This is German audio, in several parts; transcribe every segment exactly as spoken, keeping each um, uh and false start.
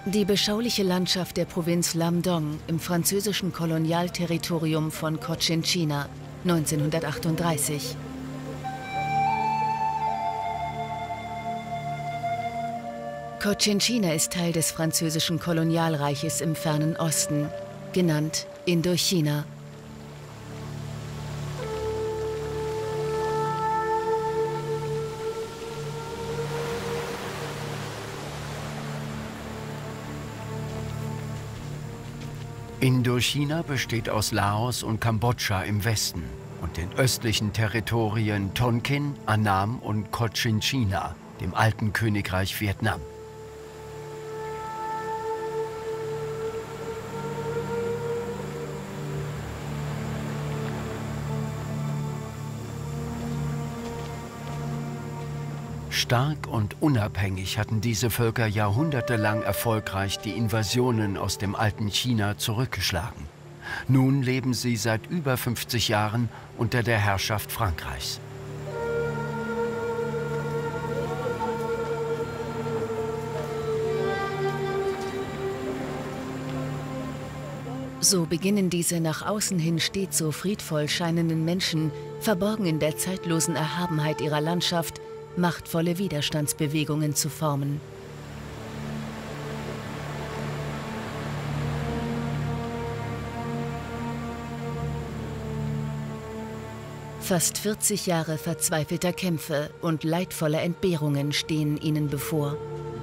Die beschauliche Landschaft der Provinz Lam Dong im französischen Kolonialterritorium von Cochinchina neunzehnhundertachtunddreißig. Cochinchina ist Teil des französischen Kolonialreiches im fernen Osten, genannt Indochina. Indochina besteht aus Laos und Kambodscha im Westen und den östlichen Territorien Tonkin, Annam und Cochinchina, dem alten Königreich Vietnam. Stark und unabhängig hatten diese Völker jahrhundertelang erfolgreich die Invasionen aus dem alten China zurückgeschlagen. Nun leben sie seit über fünfzig Jahren unter der Herrschaft Frankreichs. So beginnen diese nach außen hin stets so friedvoll scheinenden Menschen, verborgen in der zeitlosen Erhabenheit ihrer Landschaft, machtvolle Widerstandsbewegungen zu formen. Fast vierzig Jahre verzweifelter Kämpfe und leidvoller Entbehrungen stehen ihnen bevor.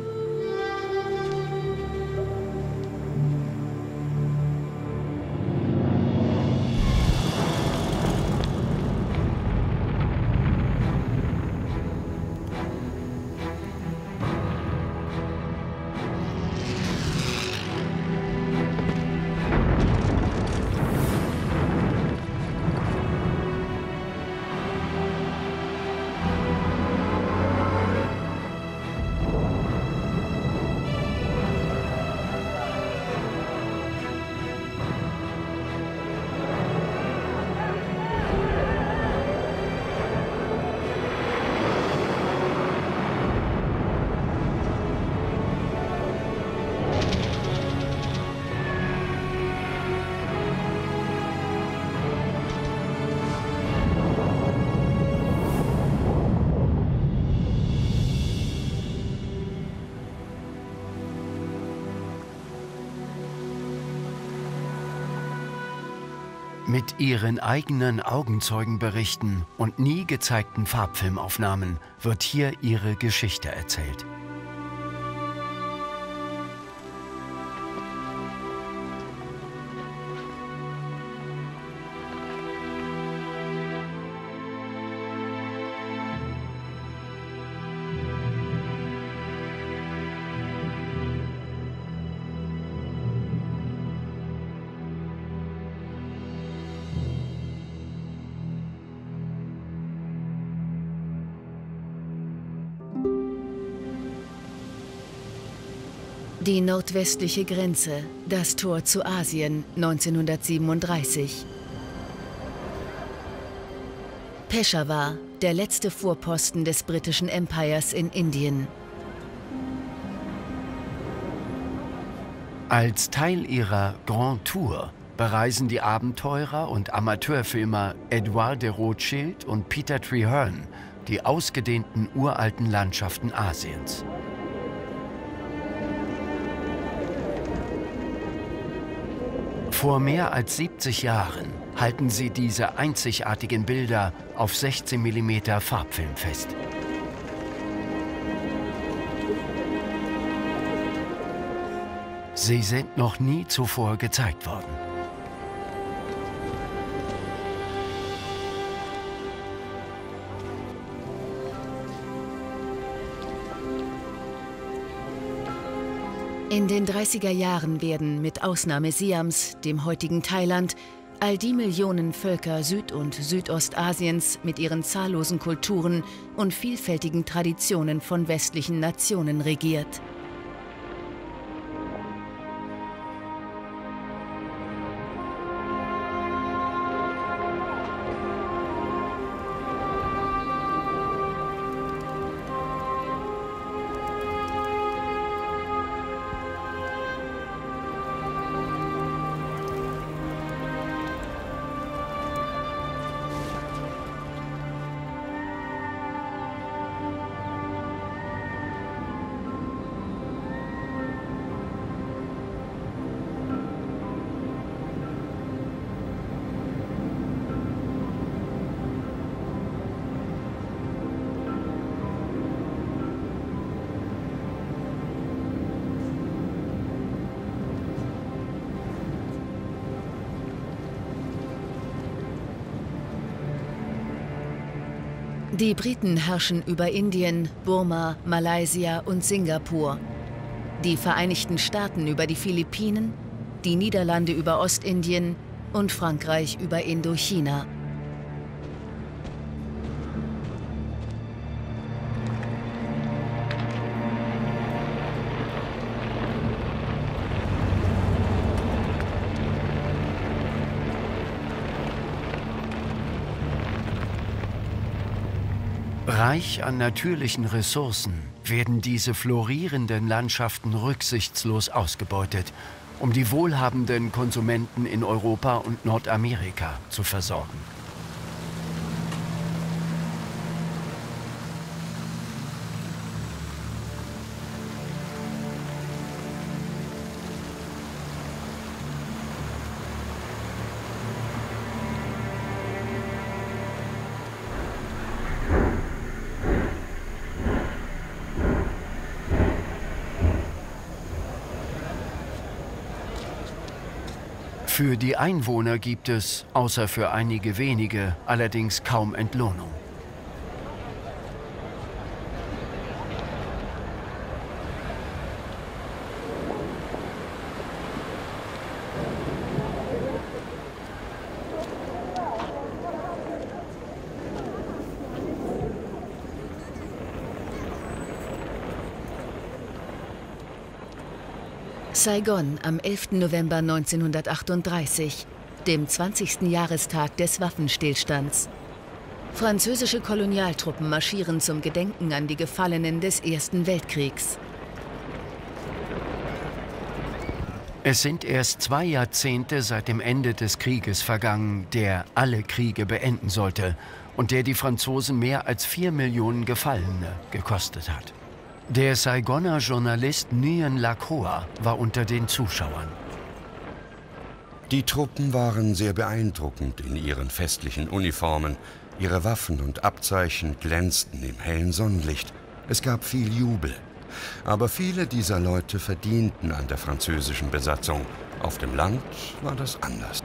Mit ihren eigenen Augenzeugenberichten und nie gezeigten Farbfilmaufnahmen wird hier ihre Geschichte erzählt. Die nordwestliche Grenze, das Tor zu Asien, neunzehnhundertsiebenunddreißig. Peshawar, der letzte Vorposten des britischen Empires in Indien. Als Teil ihrer Grand Tour bereisen die Abenteurer und Amateurfilmer Edouard de Rothschild und Peter Treherne die ausgedehnten uralten Landschaften Asiens. Vor mehr als siebzig Jahren halten sie diese einzigartigen Bilder auf sechzehn Millimeter Farbfilm fest. Sie sind noch nie zuvor gezeigt worden. In den dreißiger Jahren werden, mit Ausnahme Siams, dem heutigen Thailand, all die Millionen Völker Süd- und Südostasiens mit ihren zahllosen Kulturen und vielfältigen Traditionen von westlichen Nationen regiert. Die Briten herrschen über Indien, Burma, Malaysia und Singapur. Die Vereinigten Staaten über die Philippinen, die Niederlande über Ostindien und Frankreich über Indochina. Reich an natürlichen Ressourcen werden diese florierenden Landschaften rücksichtslos ausgebeutet, um die wohlhabenden Konsumenten in Europa und Nordamerika zu versorgen. Für die Einwohner gibt es, außer für einige wenige, allerdings kaum Entlohnung. Saigon am elften November neunzehnhundertachtunddreißig, dem zwanzigsten Jahrestag des Waffenstillstands. Französische Kolonialtruppen marschieren zum Gedenken an die Gefallenen des Ersten Weltkriegs. Es sind erst zwei Jahrzehnte seit dem Ende des Krieges vergangen, der alle Kriege beenden sollte und der die Franzosen mehr als vier Millionen Gefallene gekostet hat. Der Saigoner Journalist Nguyen Lac Hoa war unter den Zuschauern. Die Truppen waren sehr beeindruckend in ihren festlichen Uniformen. Ihre Waffen und Abzeichen glänzten im hellen Sonnenlicht. Es gab viel Jubel. Aber viele dieser Leute verdienten an der französischen Besatzung. Auf dem Land war das anders.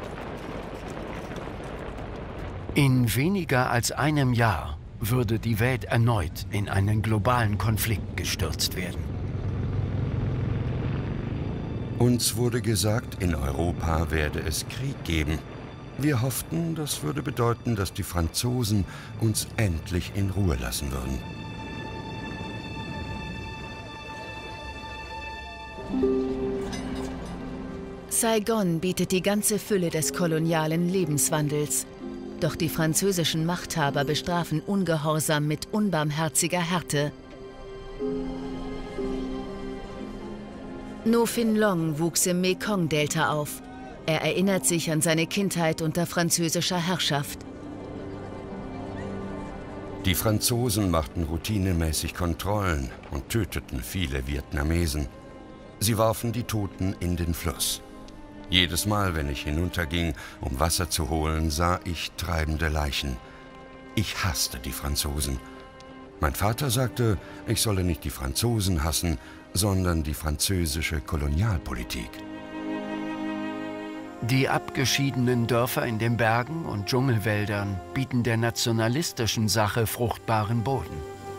In weniger als einem Jahr würde die Welt erneut in einen globalen Konflikt gestürzt werden. Uns wurde gesagt, in Europa werde es Krieg geben. Wir hofften, das würde bedeuten, dass die Franzosen uns endlich in Ruhe lassen würden. Saigon bietet die ganze Fülle des kolonialen Lebenswandels. Doch die französischen Machthaber bestrafen Ungehorsam mit unbarmherziger Härte. No Phin Long wuchs im Mekong-Delta auf. Er erinnert sich an seine Kindheit unter französischer Herrschaft. Die Franzosen machten routinemäßig Kontrollen und töteten viele Vietnamesen. Sie warfen die Toten in den Fluss. Jedes Mal, wenn ich hinunterging, um Wasser zu holen, sah ich treibende Leichen. Ich hasste die Franzosen. Mein Vater sagte, ich solle nicht die Franzosen hassen, sondern die französische Kolonialpolitik. Die abgeschiedenen Dörfer in den Bergen und Dschungelwäldern bieten der nationalistischen Sache fruchtbaren Boden.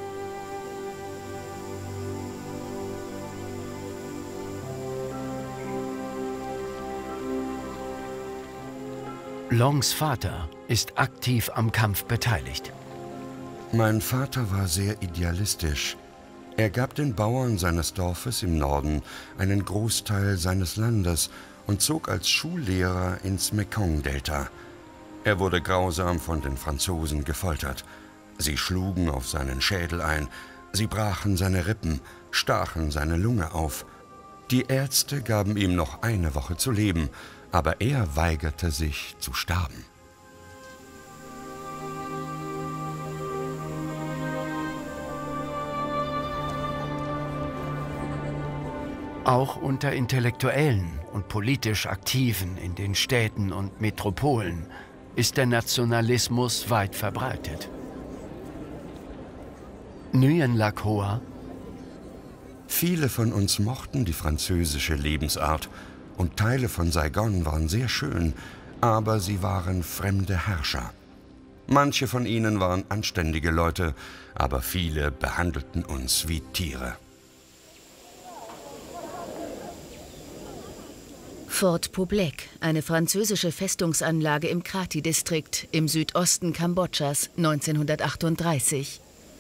Longs Vater ist aktiv am Kampf beteiligt. Mein Vater war sehr idealistisch. Er gab den Bauern seines Dorfes im Norden einen Großteil seines Landes und zog als Schullehrer ins Mekong-Delta. Er wurde grausam von den Franzosen gefoltert. Sie schlugen auf seinen Schädel ein, sie brachen seine Rippen, stachen seine Lunge auf. Die Ärzte gaben ihm noch eine Woche zu leben, aber er weigerte sich zu sterben. Auch unter Intellektuellen und politisch Aktiven in den Städten und Metropolen ist der Nationalismus weit verbreitet. Nguyen Lac Hoa: Viele von uns mochten die französische Lebensart und Teile von Saigon waren sehr schön, aber sie waren fremde Herrscher. Manche von ihnen waren anständige Leute, aber viele behandelten uns wie Tiere. Fort Poblac, eine französische Festungsanlage im Krati-Distrikt im Südosten Kambodschas, neunzehnhundertachtunddreißig.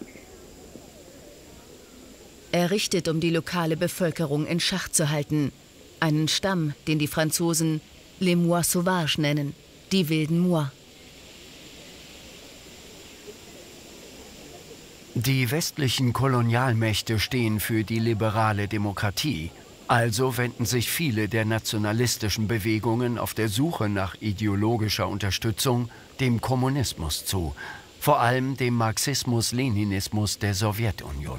Errichtet, um die lokale Bevölkerung in Schach zu halten. Einen Stamm, den die Franzosen Les Mois Sauvages nennen, die wilden Mois. Die westlichen Kolonialmächte stehen für die liberale Demokratie. Also wenden sich viele der nationalistischen Bewegungen auf der Suche nach ideologischer Unterstützung dem Kommunismus zu, vor allem dem Marxismus-Leninismus der Sowjetunion.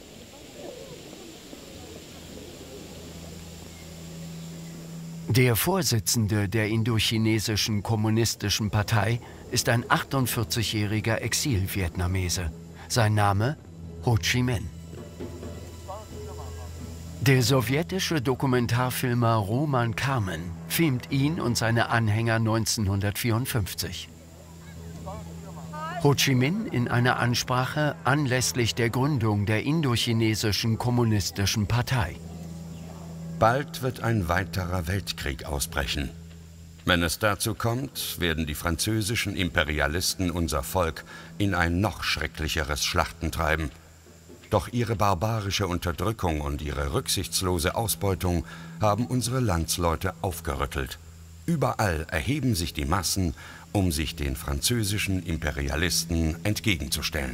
Der Vorsitzende der indochinesischen kommunistischen Partei ist ein achtundvierzigjähriger Exil-Vietnamese. Sein Name Ho Chi Minh. Der sowjetische Dokumentarfilmer Roman Karmen filmt ihn und seine Anhänger neunzehnhundertvierundfünfzig. Ho Chi Minh in einer Ansprache anlässlich der Gründung der indochinesischen kommunistischen Partei. Bald wird ein weiterer Weltkrieg ausbrechen. Wenn es dazu kommt, werden die französischen Imperialisten unser Volk in ein noch schrecklicheres Schlachten treiben. Doch ihre barbarische Unterdrückung und ihre rücksichtslose Ausbeutung haben unsere Landsleute aufgerüttelt. Überall erheben sich die Massen, um sich den französischen Imperialisten entgegenzustellen.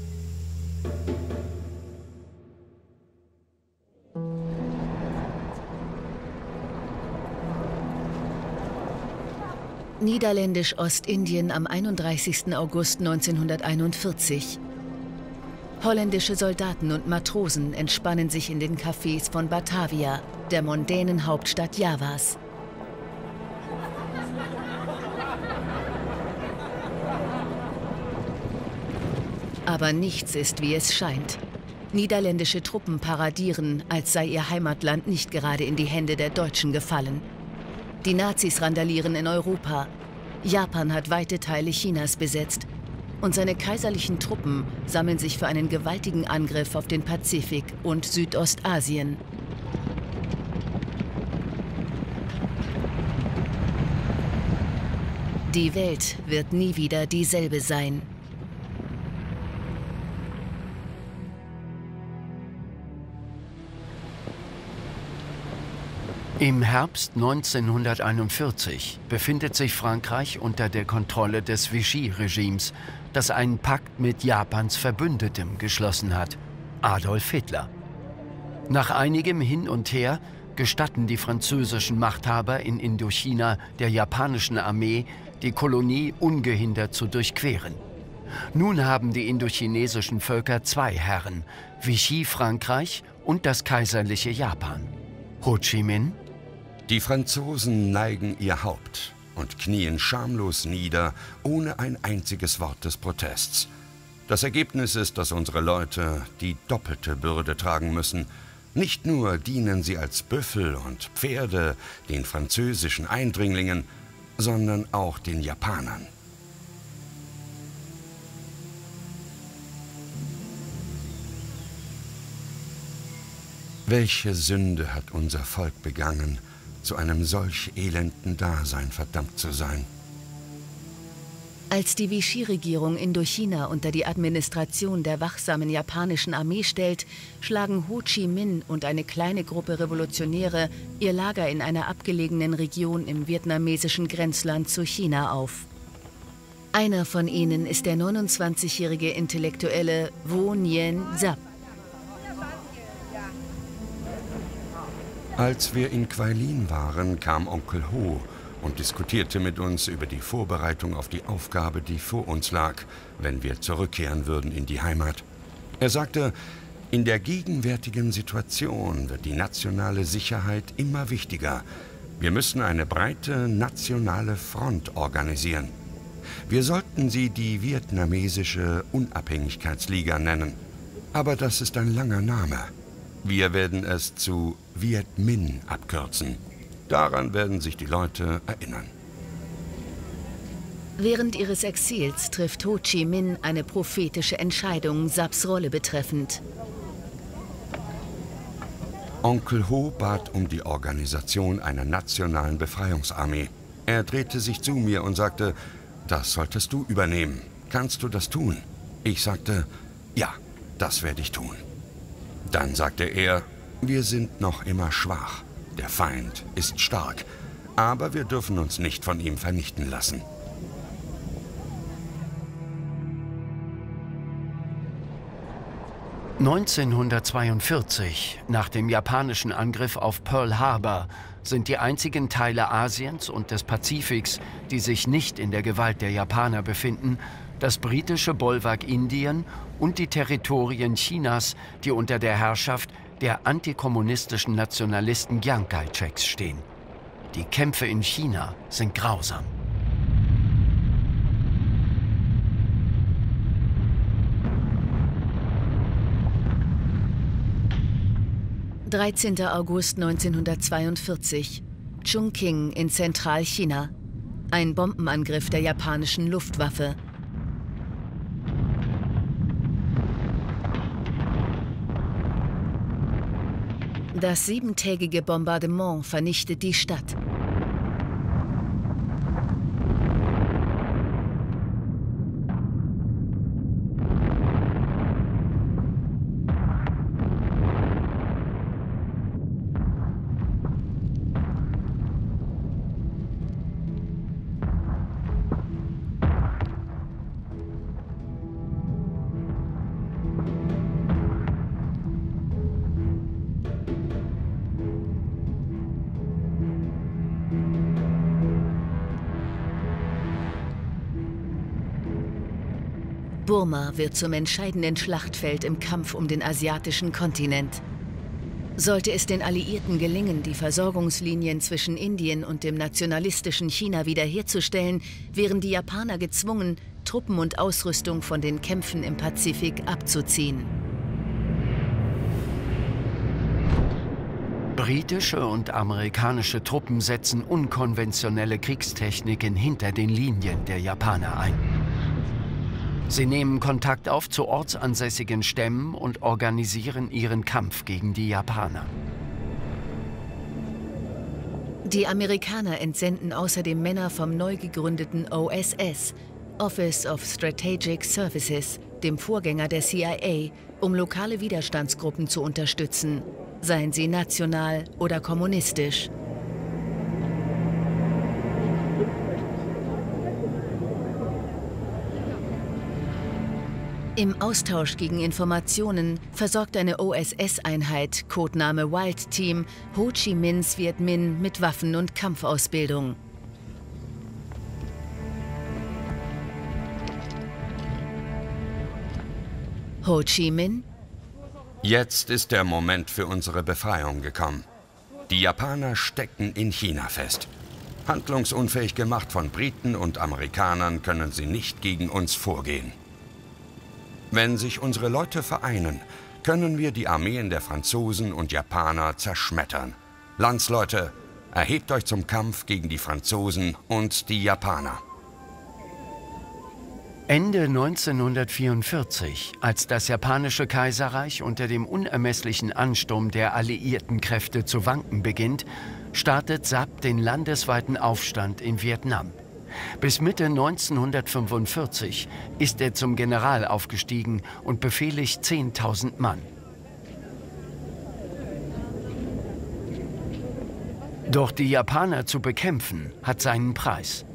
Niederländisch-Ostindien am einunddreißigsten August neunzehnhunderteinundvierzig. Holländische Soldaten und Matrosen entspannen sich in den Cafés von Batavia, der mondänen Hauptstadt Javas. Aber nichts ist, wie es scheint. Niederländische Truppen paradieren, als sei ihr Heimatland nicht gerade in die Hände der Deutschen gefallen. Die Nazis randalieren in Europa. Japan hat weite Teile Chinas besetzt. Und seine kaiserlichen Truppen sammeln sich für einen gewaltigen Angriff auf den Pazifik und Südostasien. Die Welt wird nie wieder dieselbe sein. Im Herbst neunzehnhunderteinundvierzig befindet sich Frankreich unter der Kontrolle des Vichy-Regimes, das einen Pakt mit Japans Verbündetem geschlossen hat, Adolf Hitler. Nach einigem Hin und Her gestatten die französischen Machthaber in Indochina der japanischen Armee, die Kolonie ungehindert zu durchqueren. Nun haben die indochinesischen Völker zwei Herren, Vichy Frankreich und das kaiserliche Japan. Ho Chi Minh? Die Franzosen neigen ihr Haupt und knien schamlos nieder, ohne ein einziges Wort des Protests. Das Ergebnis ist, dass unsere Leute die doppelte Bürde tragen müssen. Nicht nur dienen sie als Büffel und Pferde den französischen Eindringlingen, sondern auch den Japanern. Welche Sünde hat unser Volk begangen, zu einem solch elenden Dasein verdammt zu sein? Als die Vichy-Regierung Indochina unter die Administration der wachsamen japanischen Armee stellt, schlagen Ho Chi Minh und eine kleine Gruppe Revolutionäre ihr Lager in einer abgelegenen Region im vietnamesischen Grenzland zu China auf. Einer von ihnen ist der neunundzwanzigjährige Intellektuelle Vo Nguyen Giap. Als wir in Quailin waren, kam Onkel Ho und diskutierte mit uns über die Vorbereitung auf die Aufgabe, die vor uns lag, wenn wir zurückkehren würden in die Heimat. Er sagte, in der gegenwärtigen Situation wird die nationale Sicherheit immer wichtiger. Wir müssen eine breite nationale Front organisieren. Wir sollten sie die Vietnamesische Unabhängigkeitsliga nennen. Aber das ist ein langer Name. Wir werden es zu Viet Minh abkürzen. Daran werden sich die Leute erinnern. Während ihres Exils trifft Ho Chi Minh eine prophetische Entscheidung Saps Rolle betreffend. Onkel Ho bat um die Organisation einer nationalen Befreiungsarmee. Er drehte sich zu mir und sagte, das solltest du übernehmen. Kannst du das tun? Ich sagte, ja, das werde ich tun. Dann sagte er, wir sind noch immer schwach. Der Feind ist stark, aber wir dürfen uns nicht von ihm vernichten lassen. neunzehnhundertzweiundvierzig, nach dem japanischen Angriff auf Pearl Harbor, sind die einzigen Teile Asiens und des Pazifiks, die sich nicht in der Gewalt der Japaner befinden, das britische Bollwerk Indien und die Territorien Chinas, die unter der Herrschaft der antikommunistischen Nationalisten Chiang Kai-sheks stehen. Die Kämpfe in China sind grausam. dreizehnter August neunzehnhundertzweiundvierzig. Chongqing in Zentralchina. Ein Bombenangriff der japanischen Luftwaffe. Das siebentägige Bombardement vernichtet die Stadt. Burma wird zum entscheidenden Schlachtfeld im Kampf um den asiatischen Kontinent. Sollte es den Alliierten gelingen, die Versorgungslinien zwischen Indien und dem nationalistischen China wiederherzustellen, wären die Japaner gezwungen, Truppen und Ausrüstung von den Kämpfen im Pazifik abzuziehen. Britische und amerikanische Truppen setzen unkonventionelle Kriegstechniken hinter den Linien der Japaner ein. Sie nehmen Kontakt auf zu ortsansässigen Stämmen und organisieren ihren Kampf gegen die Japaner. Die Amerikaner entsenden außerdem Männer vom neu gegründeten O S S, Office of Strategic Services, dem Vorgänger der C I A, um lokale Widerstandsgruppen zu unterstützen, seien sie national oder kommunistisch. Im Austausch gegen Informationen versorgt eine O S S-Einheit, Codename Wild Team, Ho Chi Minhs Viet Minh mit Waffen- und Kampfausbildung. Ho Chi Minh? Jetzt ist der Moment für unsere Befreiung gekommen. Die Japaner stecken in China fest. Handlungsunfähig gemacht von Briten und Amerikanern können sie nicht gegen uns vorgehen. Wenn sich unsere Leute vereinen, können wir die Armeen der Franzosen und Japaner zerschmettern. Landsleute, erhebt euch zum Kampf gegen die Franzosen und die Japaner. Ende neunzehnhundertvierundvierzig, als das japanische Kaiserreich unter dem unermesslichen Ansturm der alliierten Kräfte zu wanken beginnt, startet Sap den landesweiten Aufstand in Vietnam. Bis Mitte neunzehnhundertfünfundvierzig ist er zum General aufgestiegen und befehligt zehntausend Mann. Doch die Japaner zu bekämpfen, hat seinen Preis.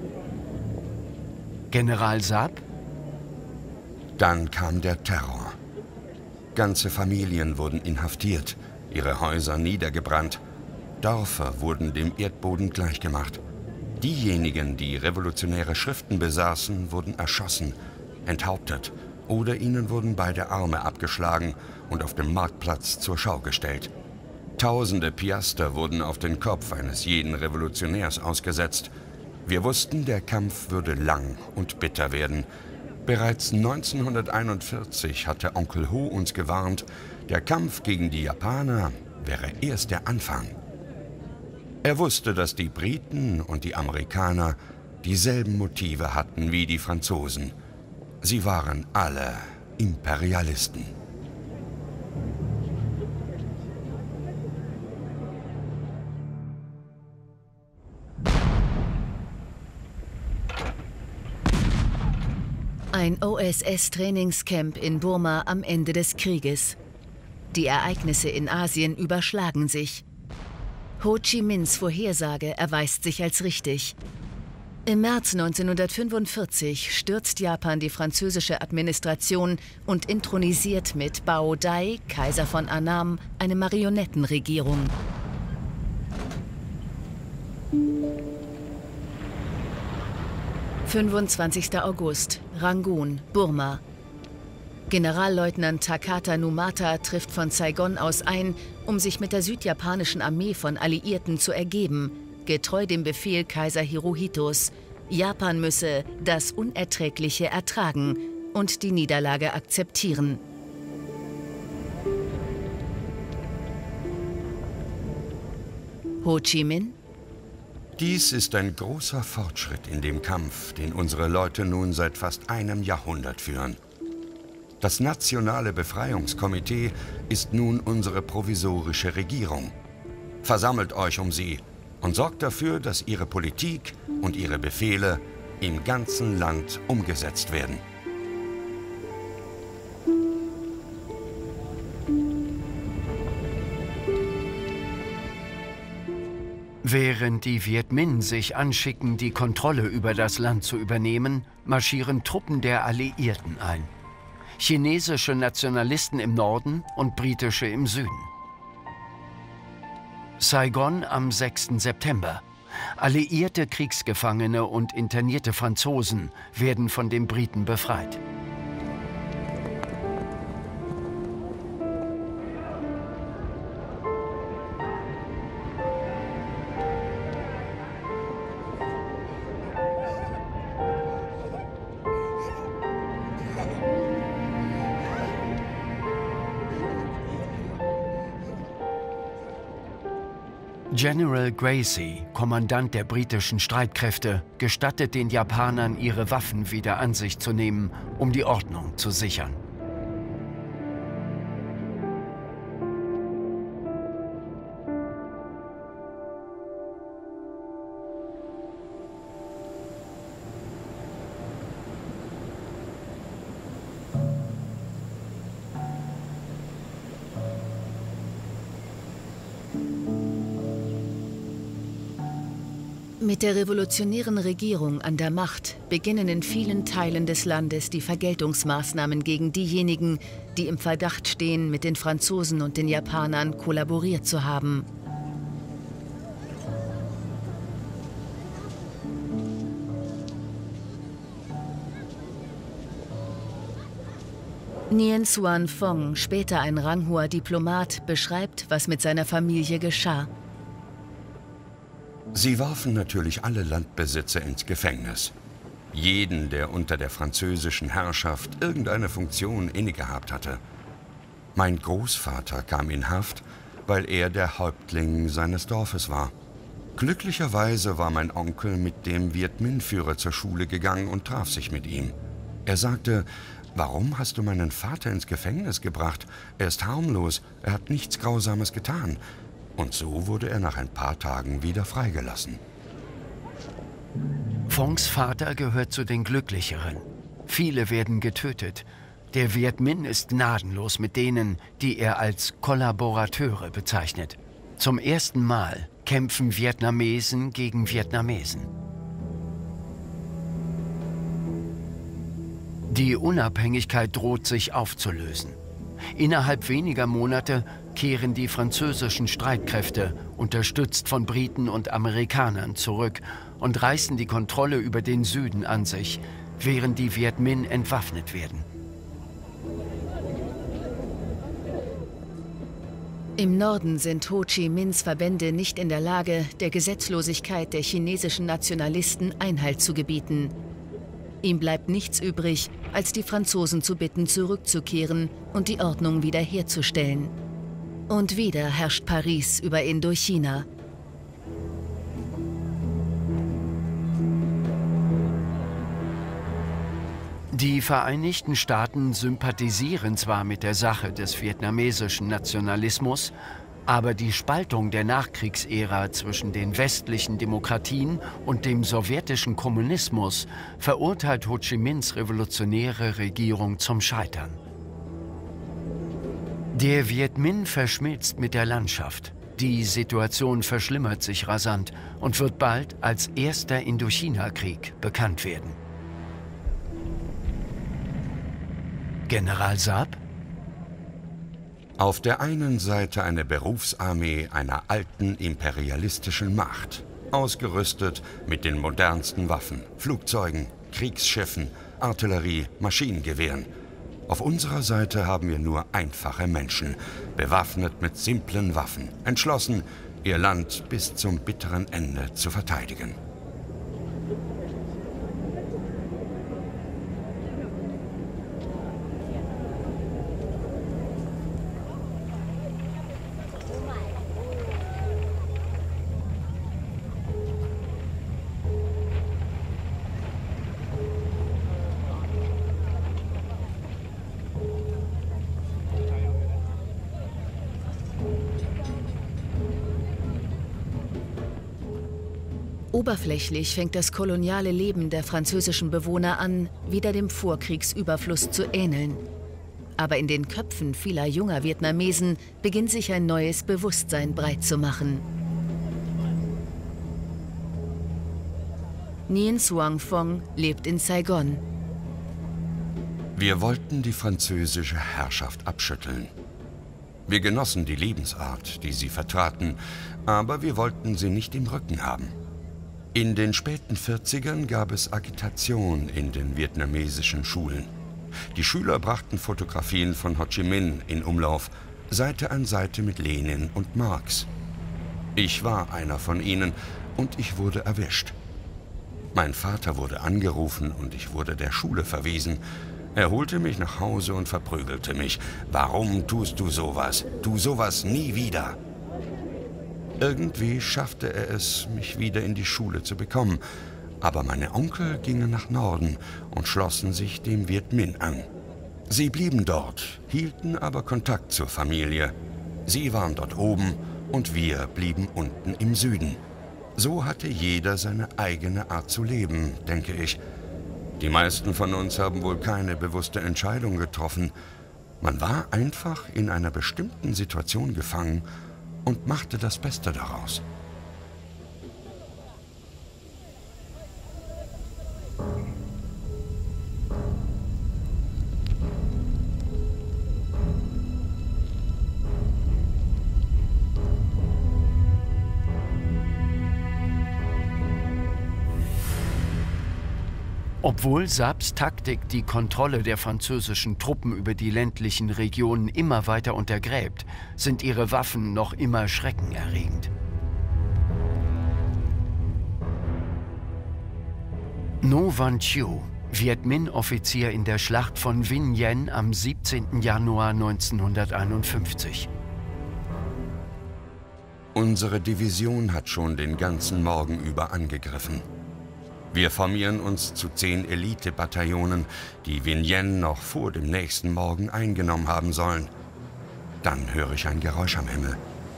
General Sap? Dann kam der Terror. Ganze Familien wurden inhaftiert, ihre Häuser niedergebrannt, Dörfer wurden dem Erdboden gleichgemacht. Diejenigen, die revolutionäre Schriften besaßen, wurden erschossen, enthauptet oder ihnen wurden beide Arme abgeschlagen und auf dem Marktplatz zur Schau gestellt. Tausende Piaster wurden auf den Kopf eines jeden Revolutionärs ausgesetzt. Wir wussten, der Kampf würde lang und bitter werden. Bereits neunzehnhunderteinundvierzig hatte Onkel Ho uns gewarnt, der Kampf gegen die Japaner wäre erst der Anfang. Er wusste, dass die Briten und die Amerikaner dieselben Motive hatten wie die Franzosen. Sie waren alle Imperialisten. Ein O S S-Trainingscamp in Burma am Ende des Krieges. Die Ereignisse in Asien überschlagen sich. Ho Chi Minhs Vorhersage erweist sich als richtig. Im März neunzehnhundertfünfundvierzig stürzt Japan die französische Administration und intronisiert mit Bao Dai, Kaiser von Annam, eine Marionettenregierung. fünfundzwanzigster August, Rangoon, Burma. Generalleutnant Takata Numata trifft von Saigon aus ein, um sich mit der südjapanischen Armee von Alliierten zu ergeben, getreu dem Befehl Kaiser Hirohitos, Japan müsse das Unerträgliche ertragen und die Niederlage akzeptieren. Ho Chi Minh? Dies ist ein großer Fortschritt in dem Kampf, den unsere Leute nun seit fast einem Jahrhundert führen. Das Nationale Befreiungskomitee ist nun unsere provisorische Regierung. Versammelt euch um sie und sorgt dafür, dass ihre Politik und ihre Befehle im ganzen Land umgesetzt werden. Während die Viet Minh sich anschicken, die Kontrolle über das Land zu übernehmen, marschieren Truppen der Alliierten ein. Chinesische Nationalisten im Norden und britische im Süden. Saigon am sechsten September. Alliierte Kriegsgefangene und internierte Franzosen werden von den Briten befreit. General Gracie, Kommandant der britischen Streitkräfte, gestattet den Japanern, ihre Waffen wieder an sich zu nehmen, um die Ordnung zu sichern. Mit der revolutionären Regierung an der Macht beginnen in vielen Teilen des Landes die Vergeltungsmaßnahmen gegen diejenigen, die im Verdacht stehen, mit den Franzosen und den Japanern kollaboriert zu haben. Nguyen Xuan Phuong, später ein ranghoher Diplomat, beschreibt, was mit seiner Familie geschah. Sie warfen natürlich alle Landbesitzer ins Gefängnis. Jeden, der unter der französischen Herrschaft irgendeine Funktion innegehabt hatte. Mein Großvater kam in Haft, weil er der Häuptling seines Dorfes war. Glücklicherweise war mein Onkel mit dem Viet Minh-Führer zur Schule gegangen und traf sich mit ihm. Er sagte: Warum hast du meinen Vater ins Gefängnis gebracht? Er ist harmlos, er hat nichts Grausames getan. Und so wurde er nach ein paar Tagen wieder freigelassen. Phuongs Vater gehört zu den Glücklicheren. Viele werden getötet. Der Viet Minh ist gnadenlos mit denen, die er als Kollaborateure bezeichnet. Zum ersten Mal kämpfen Vietnamesen gegen Vietnamesen. Die Unabhängigkeit droht sich aufzulösen. Innerhalb weniger Monate kehren die französischen Streitkräfte, unterstützt von Briten und Amerikanern, zurück und reißen die Kontrolle über den Süden an sich, während die Viet Minh entwaffnet werden. Im Norden sind Ho Chi Minhs Verbände nicht in der Lage, der Gesetzlosigkeit der chinesischen Nationalisten Einhalt zu gebieten. Ihm bleibt nichts übrig, als die Franzosen zu bitten, zurückzukehren und die Ordnung wiederherzustellen. Und wieder herrscht Paris über Indochina. Die Vereinigten Staaten sympathisieren zwar mit der Sache des vietnamesischen Nationalismus, aber die Spaltung der Nachkriegsära zwischen den westlichen Demokratien und dem sowjetischen Kommunismus verurteilt Ho Chi Minhs revolutionäre Regierung zum Scheitern. Der Viet Minh verschmilzt mit der Landschaft. Die Situation verschlimmert sich rasant und wird bald als erster Indochina-Krieg bekannt werden. General Saab? Auf der einen Seite eine Berufsarmee einer alten imperialistischen Macht, ausgerüstet mit den modernsten Waffen, Flugzeugen, Kriegsschiffen, Artillerie, Maschinengewehren. Auf unserer Seite haben wir nur einfache Menschen, bewaffnet mit simplen Waffen, entschlossen, ihr Land bis zum bitteren Ende zu verteidigen. Oberflächlich fängt das koloniale Leben der französischen Bewohner an, wieder dem Vorkriegsüberfluss zu ähneln. Aber in den Köpfen vieler junger Vietnamesen beginnt sich ein neues Bewusstsein breit zu machen. Nguyen Xuan Phong lebt in Saigon. Wir wollten die französische Herrschaft abschütteln. Wir genossen die Lebensart, die sie vertraten, aber wir wollten sie nicht im Rücken haben. In den späten vierzigern gab es Agitation in den vietnamesischen Schulen. Die Schüler brachten Fotografien von Ho Chi Minh in Umlauf, Seite an Seite mit Lenin und Marx. Ich war einer von ihnen und ich wurde erwischt. Mein Vater wurde angerufen und ich wurde der Schule verwiesen. Er holte mich nach Hause und verprügelte mich. Warum tust du sowas? Tu sowas nie wieder! Irgendwie schaffte er es, mich wieder in die Schule zu bekommen. Aber meine Onkel gingen nach Norden und schlossen sich dem Viet Minh an. Sie blieben dort, hielten aber Kontakt zur Familie. Sie waren dort oben und wir blieben unten im Süden. So hatte jeder seine eigene Art zu leben, denke ich. Die meisten von uns haben wohl keine bewusste Entscheidung getroffen. Man war einfach in einer bestimmten Situation gefangen und machte das Beste daraus. Obwohl Saabs Taktik die Kontrolle der französischen Truppen über die ländlichen Regionen immer weiter untergräbt, sind ihre Waffen noch immer schreckenerregend. Ngo Van Thieu, Viet Minh-Offizier in der Schlacht von VinhIen am siebzehnten Januar neunzehnhunderteinundfünfzig. Unsere Division hat schon den ganzen Morgen über angegriffen. Wir formieren uns zu zehn Elite-Bataillonen, die VinhIen noch vor dem nächsten Morgen eingenommen haben sollen. Dann höre ich ein Geräusch am Himmel.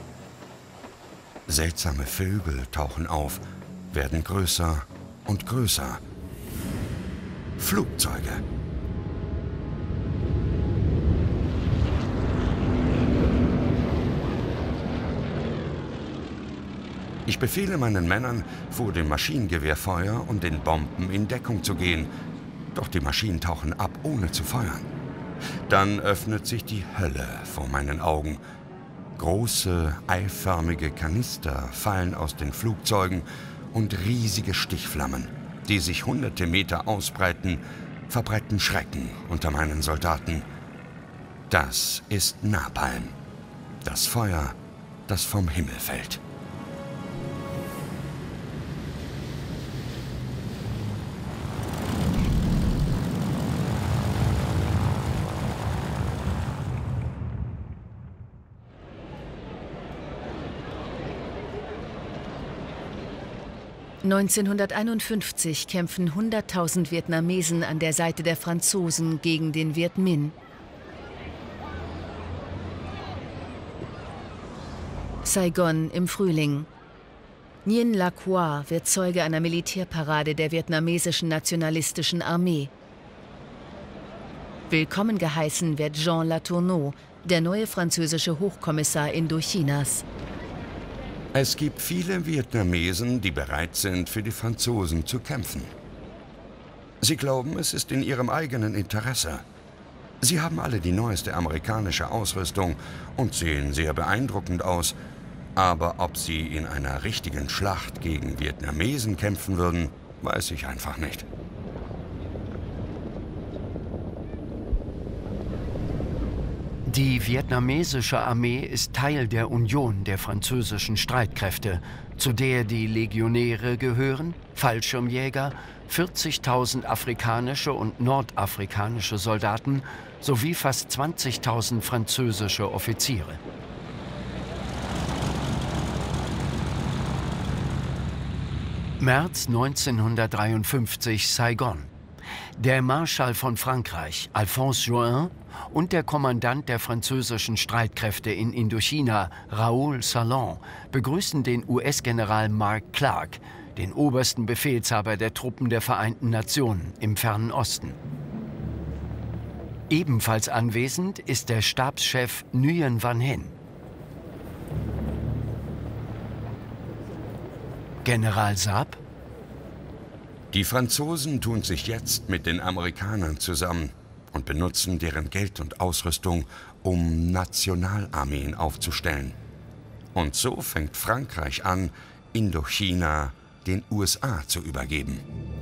Seltsame Vögel tauchen auf, werden größer und größer. Flugzeuge. Ich befehle meinen Männern, vor dem Maschinengewehrfeuer und den Bomben in Deckung zu gehen. Doch die Maschinen tauchen ab, ohne zu feuern. Dann öffnet sich die Hölle vor meinen Augen. Große, eiförmige Kanister fallen aus den Flugzeugen und riesige Stichflammen, die sich hunderte Meter ausbreiten, verbreiten Schrecken unter meinen Soldaten. Das ist Napalm. Das Feuer, das vom Himmel fällt. neunzehnhunderteinundfünfzig kämpfen hunderttausend Vietnamesen an der Seite der Franzosen gegen den Viet Minh. Saigon im Frühling. Nguyen La Croix wird Zeuge einer Militärparade der vietnamesischen nationalistischen Armee. Willkommen geheißen wird Jean Latourneau, der neue französische Hochkommissar Indochinas. Es gibt viele Vietnamesen, die bereit sind, für die Franzosen zu kämpfen. Sie glauben, es ist in ihrem eigenen Interesse. Sie haben alle die neueste amerikanische Ausrüstung und sehen sehr beeindruckend aus. Aber ob sie in einer richtigen Schlacht gegen Vietnamesen kämpfen würden, weiß ich einfach nicht. Die vietnamesische Armee ist Teil der Union der französischen Streitkräfte, zu der die Legionäre gehören, Fallschirmjäger, vierzigtausend afrikanische und nordafrikanische Soldaten sowie fast zwanzigtausend französische Offiziere. März neunzehnhundertdreiundfünfzig, Saigon. Der Marschall von Frankreich, Alphonse Juin, und der Kommandant der französischen Streitkräfte in Indochina, Raoul Salan, begrüßen den U S-General Mark Clark, den obersten Befehlshaber der Truppen der Vereinten Nationen im Fernen Osten. Ebenfalls anwesend ist der Stabschef Nguyen Van Hinh. General Saab? Die Franzosen tun sich jetzt mit den Amerikanern zusammen und benutzen deren Geld und Ausrüstung, um Nationalarmeen aufzustellen. Und so fängt Frankreich an, Indochina den U S A zu übergeben.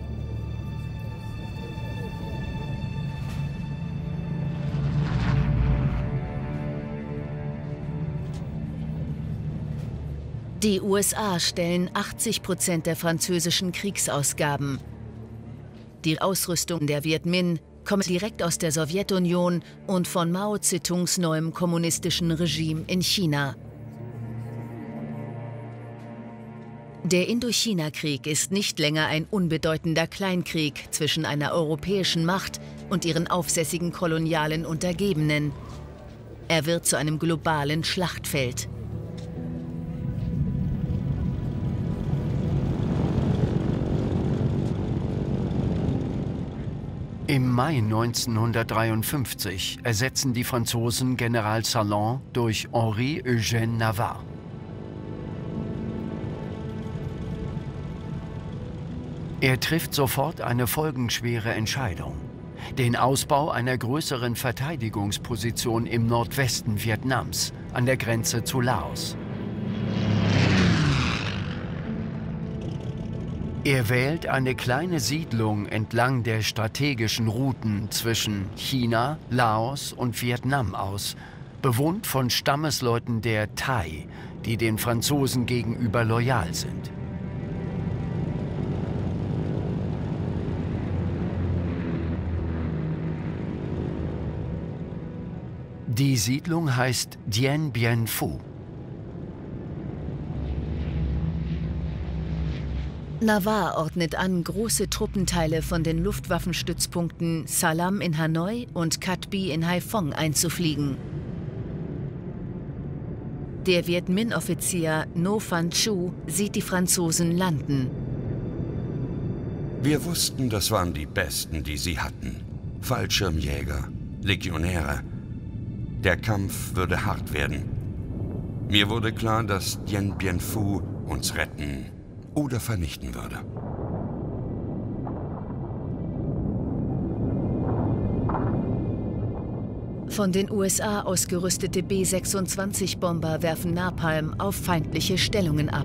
Die U S A stellen achtzig Prozent der französischen Kriegsausgaben. Die Ausrüstung der Viet Minh kommt direkt aus der Sowjetunion und von Mao Zedongs neuem kommunistischen Regime in China. Der Indochina-Krieg ist nicht länger ein unbedeutender Kleinkrieg zwischen einer europäischen Macht und ihren aufsässigen kolonialen Untergebenen. Er wird zu einem globalen Schlachtfeld. Im Mai neunzehnhundertdreiundfünfzig ersetzen die Franzosen General Salan durch Henri-Eugène Navarre. Er trifft sofort eine folgenschwere Entscheidung: den Ausbau einer größeren Verteidigungsposition im Nordwesten Vietnams, an der Grenze zu Laos. Er wählt eine kleine Siedlung entlang der strategischen Routen zwischen China, Laos und Vietnam aus, bewohnt von Stammesleuten der Thai, die den Franzosen gegenüber loyal sind. Die Siedlung heißt Dien Bien Phu. Navarre ordnet an, große Truppenteile von den Luftwaffenstützpunkten Salam in Hanoi und Cat Bi in Haiphong einzufliegen. Der Viet Minh-Offizier No Van Chu sieht die Franzosen landen. Wir wussten, das waren die Besten, die sie hatten. Fallschirmjäger, Legionäre. Der Kampf würde hart werden. Mir wurde klar, dass Dien Bien Phu uns retten oder vernichten würde. Von den U S A ausgerüstete B sechsundzwanzig-Bomber werfen Napalm auf feindliche Stellungen ab.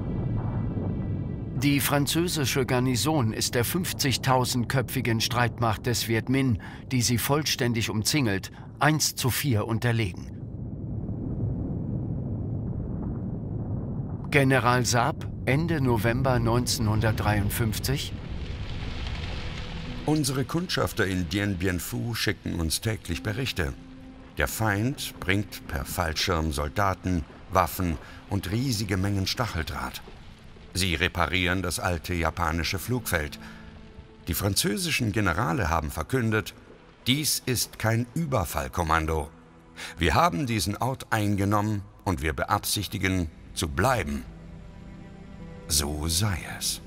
Die französische Garnison ist der fünfzigtausendköpfigen Streitmacht des Viet Minh, die sie vollständig umzingelt, eins zu vier unterlegen. General Saab, Ende November neunzehnhundertdreiundfünfzig. Unsere Kundschafter in Dien Bien Phu schicken uns täglich Berichte. Der Feind bringt per Fallschirm Soldaten, Waffen und riesige Mengen Stacheldraht. Sie reparieren das alte japanische Flugfeld. Die französischen Generale haben verkündet, dies ist kein Überfallkommando. Wir haben diesen Ort eingenommen und wir beabsichtigen, zu bleiben. So sei es.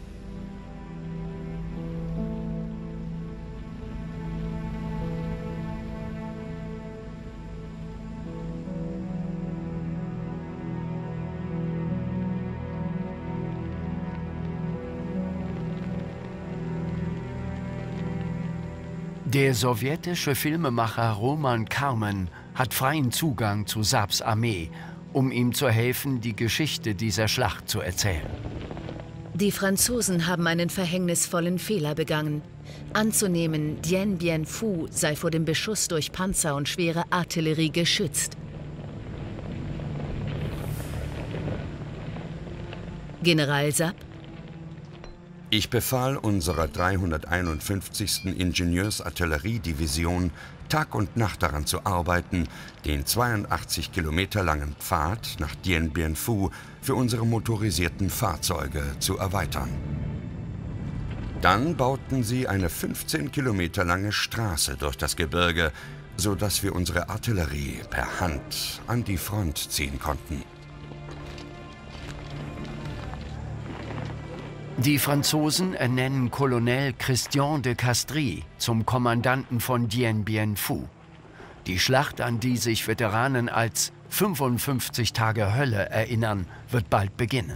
Der sowjetische Filmemacher Roman Karmen hat freien Zugang zu Saabs Armee, um ihm zu helfen, die Geschichte dieser Schlacht zu erzählen. Die Franzosen haben einen verhängnisvollen Fehler begangen. Anzunehmen, Dien Bien Phu sei vor dem Beschuss durch Panzer und schwere Artillerie geschützt. General Saab? Ich befahl unserer dreihunderteinundfünfzigsten Ingenieursartilleriedivision, Tag und Nacht daran zu arbeiten, den zweiundachtzig Kilometer langen Pfad nach Dien Bien Phu für unsere motorisierten Fahrzeuge zu erweitern. Dann bauten sie eine fünfzehn Kilometer lange Straße durch das Gebirge, sodass wir unsere Artillerie per Hand an die Front ziehen konnten. Die Franzosen ernennen Colonel Christian de Castries zum Kommandanten von Dien Bien Phu. Die Schlacht, an die sich Veteranen als fünfundfünfzig Tage Hölle erinnern, wird bald beginnen.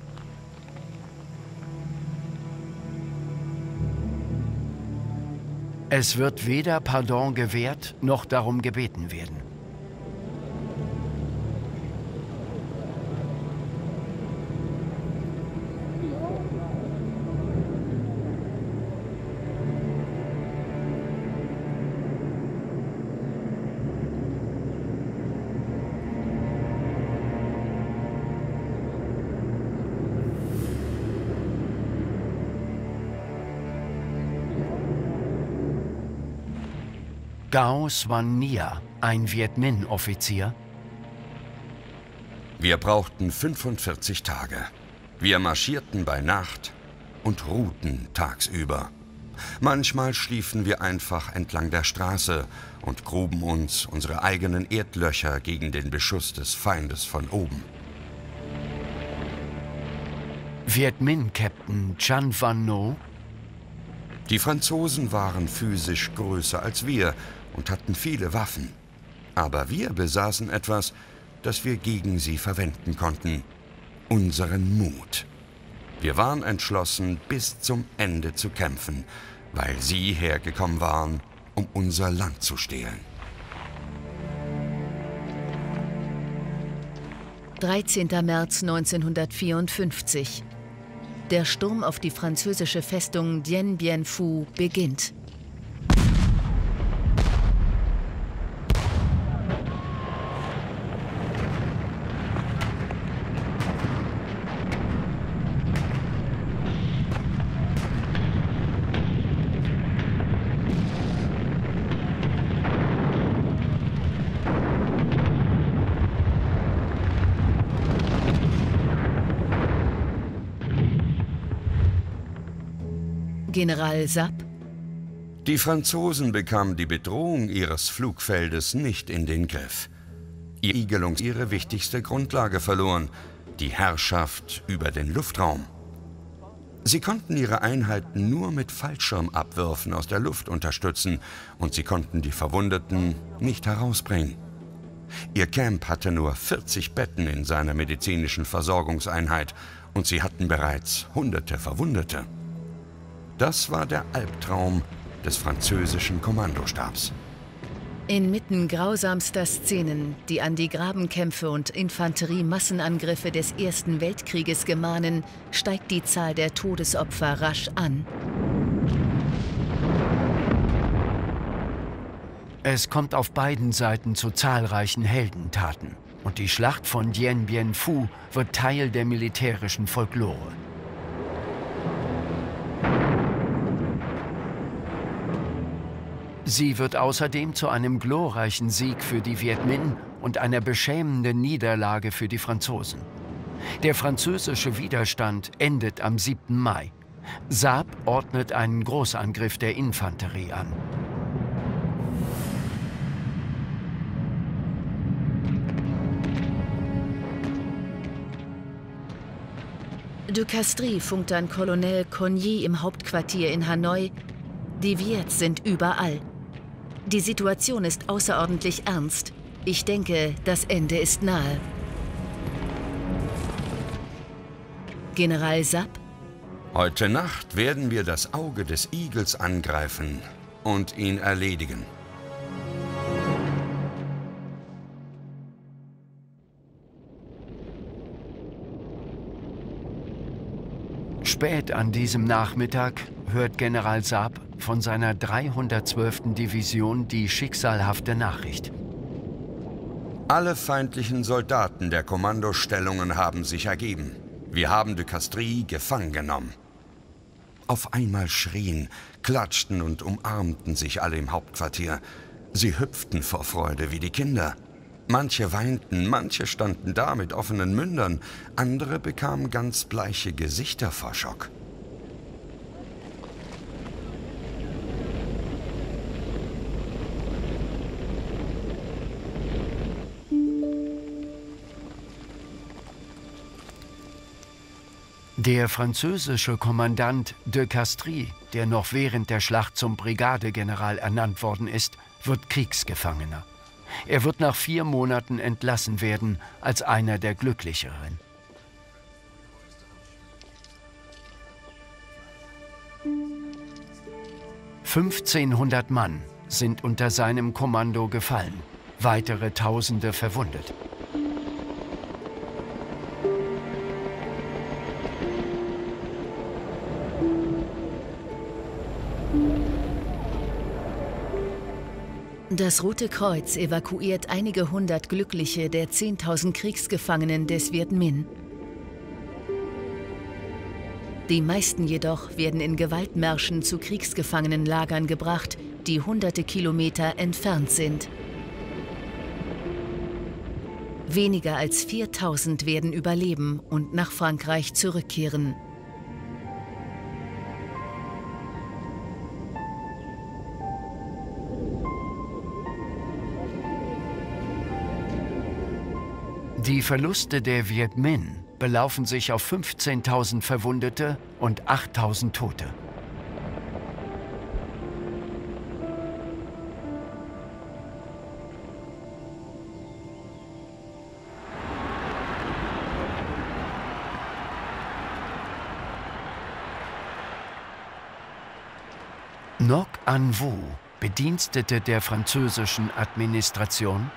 Es wird weder Pardon gewährt, noch darum gebeten werden. Gao Xuan Nia, ein Viet Minh-Offizier. Wir brauchten fünfundvierzig Tage. Wir marschierten bei Nacht und ruhten tagsüber. Manchmal schliefen wir einfach entlang der Straße und gruben uns unsere eigenen Erdlöcher gegen den Beschuss des Feindes von oben. Viet Minh-Captain Chan Van No. Die Franzosen waren physisch größer als wir und hatten viele Waffen. Aber wir besaßen etwas, das wir gegen sie verwenden konnten: unseren Mut. Wir waren entschlossen, bis zum Ende zu kämpfen, weil sie hergekommen waren, um unser Land zu stehlen. dreizehnter März neunzehnhundertvierundfünfzig. Der Sturm auf die französische Festung Dien Bien Phu beginnt. General Saab? Die Franzosen bekamen die Bedrohung ihres Flugfeldes nicht in den Griff. Ihre Igelung ihre wichtigste Grundlage verloren, die Herrschaft über den Luftraum. Sie konnten ihre Einheiten nur mit Fallschirmabwürfen aus der Luft unterstützen und sie konnten die Verwundeten nicht herausbringen. Ihr Camp hatte nur vierzig Betten in seiner medizinischen Versorgungseinheit und sie hatten bereits hunderte Verwundete. Das war der Albtraum des französischen Kommandostabs. Inmitten grausamster Szenen, die an die Grabenkämpfe und Infanterie-Massenangriffe des Ersten Weltkrieges gemahnen, steigt die Zahl der Todesopfer rasch an. Es kommt auf beiden Seiten zu zahlreichen Heldentaten. Und die Schlacht von Dien Bien Phu wird Teil der militärischen Folklore. Sie wird außerdem zu einem glorreichen Sieg für die Viet Minh und einer beschämenden Niederlage für die Franzosen. Der französische Widerstand endet am siebten Mai. Saab ordnet einen Großangriff der Infanterie an. De Castries funkt an Colonel Cogny im Hauptquartier in Hanoi: Die Wiets sind überall. Die Situation ist außerordentlich ernst. Ich denke, das Ende ist nahe. General Saab: Heute Nacht werden wir das Auge des Igels angreifen und ihn erledigen. Spät an diesem Nachmittag hört General Saab von seiner dreihundertzwölften Division die schicksalhafte Nachricht: Alle feindlichen Soldaten der Kommandostellungen haben sich ergeben. Wir haben de Castries gefangen genommen. Auf einmal schrien, klatschten und umarmten sich alle im Hauptquartier. Sie hüpften vor Freude wie die Kinder. Manche weinten, manche standen da mit offenen Mündern, andere bekamen ganz bleiche Gesichter vor Schock. Der französische Kommandant de Castries, der noch während der Schlacht zum Brigadegeneral ernannt worden ist, wird Kriegsgefangener. Er wird nach vier Monaten entlassen werden als einer der Glücklicheren. fünfzehnhundert Mann sind unter seinem Kommando gefallen, weitere Tausende verwundet. Das Rote Kreuz evakuiert einige hundert Glückliche der zehntausend Kriegsgefangenen des Viet Minh. Die meisten jedoch werden in Gewaltmärschen zu Kriegsgefangenenlagern gebracht, die hunderte Kilometer entfernt sind. Weniger als viertausend werden überleben und nach Frankreich zurückkehren. Die Verluste der Viet Minh belaufen sich auf fünfzehntausend Verwundete und achttausend Tote. Ngoc An Vo, Bedienstete der französischen Administration: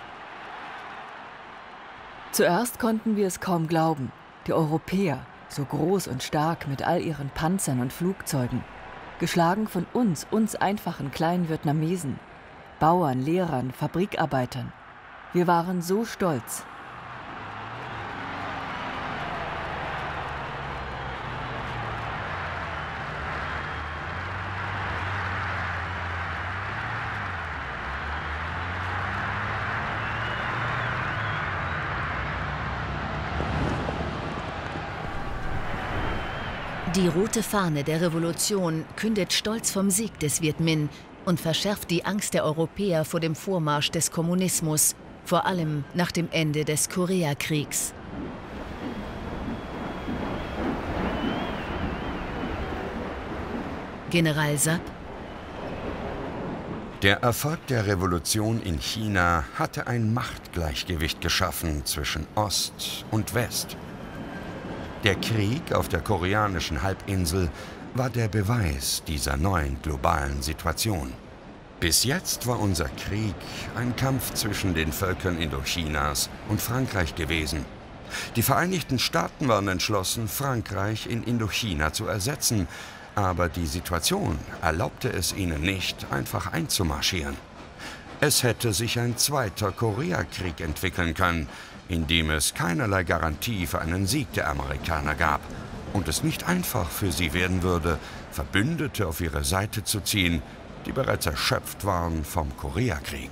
Zuerst konnten wir es kaum glauben. Die Europäer, so groß und stark mit all ihren Panzern und Flugzeugen, geschlagen von uns, uns einfachen kleinen Vietnamesen, Bauern, Lehrern, Fabrikarbeitern. Wir waren so stolz. Die rote Fahne der Revolution kündet stolz vom Sieg des Viet Minh und verschärft die Angst der Europäer vor dem Vormarsch des Kommunismus, vor allem nach dem Ende des Koreakriegs. General Saab: Der Erfolg der Revolution in China hatte ein Machtgleichgewicht geschaffen zwischen Ost und West. Der Krieg auf der koreanischen Halbinsel war der Beweis dieser neuen globalen Situation. Bis jetzt war unser Krieg ein Kampf zwischen den Völkern Indochinas und Frankreich gewesen. Die Vereinigten Staaten waren entschlossen, Frankreich in Indochina zu ersetzen, aber die Situation erlaubte es ihnen nicht, einfach einzumarschieren. Es hätte sich ein zweiter Koreakrieg entwickeln können, in dem es keinerlei Garantie für einen Sieg der Amerikaner gab und es nicht einfach für sie werden würde, Verbündete auf ihre Seite zu ziehen, die bereits erschöpft waren vom Koreakrieg.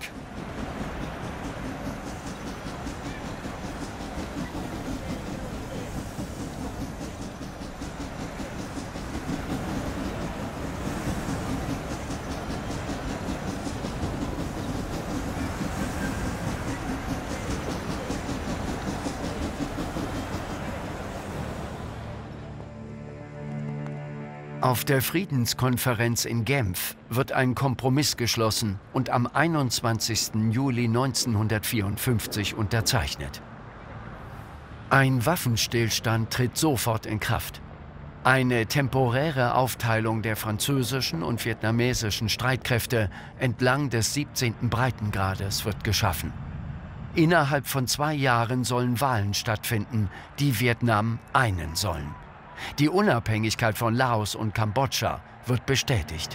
Auf der Friedenskonferenz in Genf wird ein Kompromiss geschlossen und am einundzwanzigsten Juli neunzehnhundertvierundfünfzig unterzeichnet. Ein Waffenstillstand tritt sofort in Kraft. Eine temporäre Aufteilung der französischen und vietnamesischen Streitkräfte entlang des siebzehnten Breitengrades wird geschaffen. Innerhalb von zwei Jahren sollen Wahlen stattfinden, die Vietnam einen sollen. Die Unabhängigkeit von Laos und Kambodscha wird bestätigt.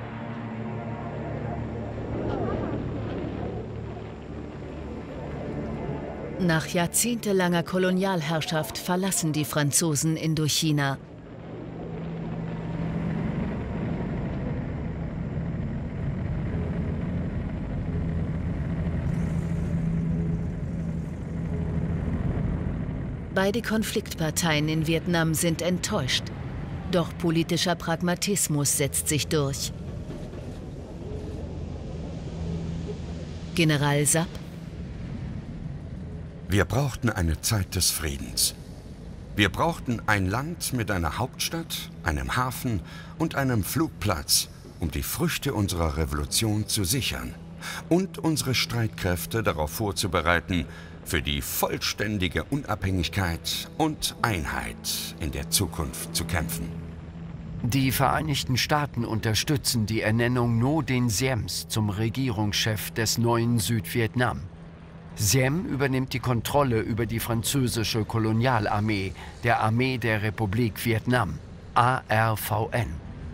Nach jahrzehntelanger Kolonialherrschaft verlassen die Franzosen Indochina. Beide Konfliktparteien in Vietnam sind enttäuscht. Doch politischer Pragmatismus setzt sich durch. General Giap: Wir brauchten eine Zeit des Friedens. Wir brauchten ein Land mit einer Hauptstadt, einem Hafen und einem Flugplatz, um die Früchte unserer Revolution zu sichern und unsere Streitkräfte darauf vorzubereiten, für die vollständige Unabhängigkeit und Einheit in der Zukunft zu kämpfen. Die Vereinigten Staaten unterstützen die Ernennung Ngo Dinh Diems zum Regierungschef des neuen Südvietnam. Diem übernimmt die Kontrolle über die französische Kolonialarmee, der Armee der Republik Vietnam, A R V N.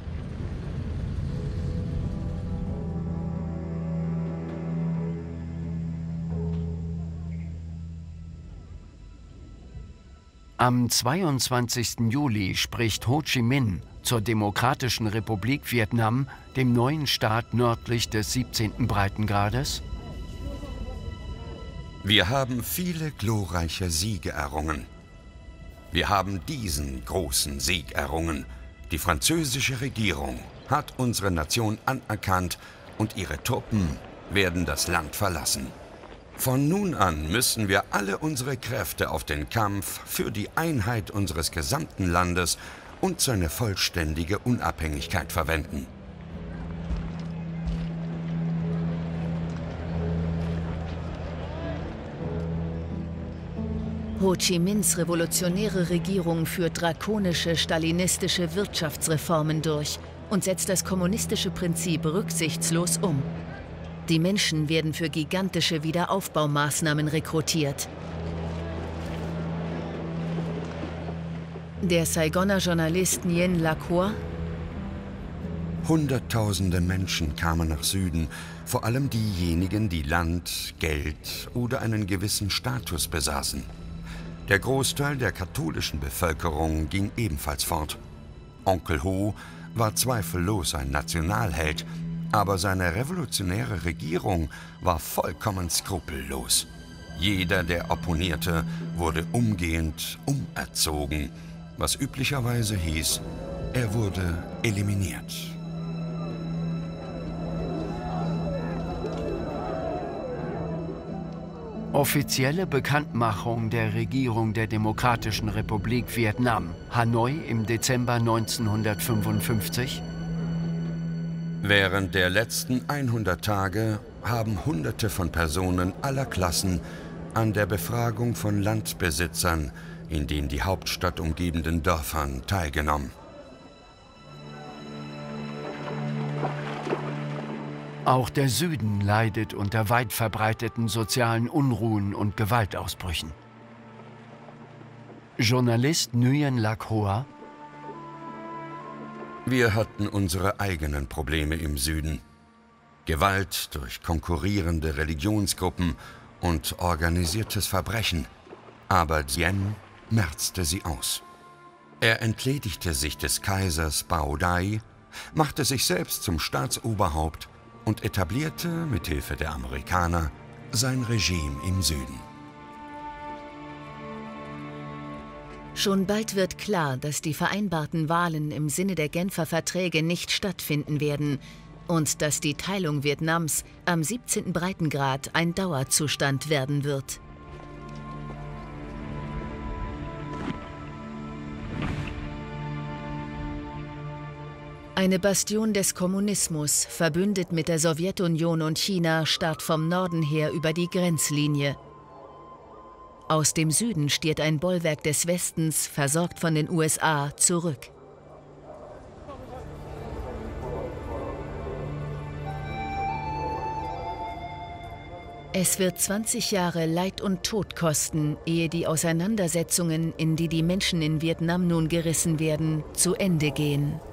Am zweiundzwanzigsten Juli spricht Ho Chi Minh zur Demokratischen Republik Vietnam, dem neuen Staat nördlich des siebzehnten Breitengrades. Wir haben viele glorreiche Siege errungen. Wir haben diesen großen Sieg errungen. Die französische Regierung hat unsere Nation anerkannt und ihre Truppen werden das Land verlassen. Von nun an müssen wir alle unsere Kräfte auf den Kampf für die Einheit unseres gesamten Landes und seine vollständige Unabhängigkeit verwenden. Ho Chi Minhs revolutionäre Regierung führt drakonische stalinistische Wirtschaftsreformen durch und setzt das kommunistische Prinzip rücksichtslos um. Die Menschen werden für gigantische Wiederaufbaumaßnahmen rekrutiert. Der Saigoner Journalist Nguyen Lac Hoa: Hunderttausende Menschen kamen nach Süden, vor allem diejenigen, die Land, Geld oder einen gewissen Status besaßen. Der Großteil der katholischen Bevölkerung ging ebenfalls fort. Onkel Ho war zweifellos ein Nationalheld, aber seine revolutionäre Regierung war vollkommen skrupellos. Jeder, der opponierte, wurde umgehend umerzogen, was üblicherweise hieß, er wurde eliminiert. Offizielle Bekanntmachung der Regierung der Demokratischen Republik Vietnam, Hanoi im Dezember neunzehnhundertfünfundfünfzig. Während der letzten hundert Tage haben Hunderte von Personen aller Klassen an der Befragung von Landbesitzern in den die Hauptstadt umgebenden Dörfern teilgenommen. Auch der Süden leidet unter weit verbreiteten sozialen Unruhen und Gewaltausbrüchen. Journalist Nguyen Lac Hoa: Wir hatten unsere eigenen Probleme im Süden. Gewalt durch konkurrierende Religionsgruppen und organisiertes Verbrechen. Aber Diem merzte sie aus. Er entledigte sich des Kaisers Bao Dai, machte sich selbst zum Staatsoberhaupt und etablierte mit Hilfe der Amerikaner sein Regime im Süden. Schon bald wird klar, dass die vereinbarten Wahlen im Sinne der Genfer Verträge nicht stattfinden werden und dass die Teilung Vietnams am siebzehnten Breitengrad ein Dauerzustand werden wird. Eine Bastion des Kommunismus, verbündet mit der Sowjetunion und China, starrt vom Norden her über die Grenzlinie. Aus dem Süden stiert ein Bollwerk des Westens, versorgt von den U S A, zurück. Es wird zwanzig Jahre Leid und Tod kosten, ehe die Auseinandersetzungen, in die die Menschen in Vietnam nun gerissen werden, zu Ende gehen.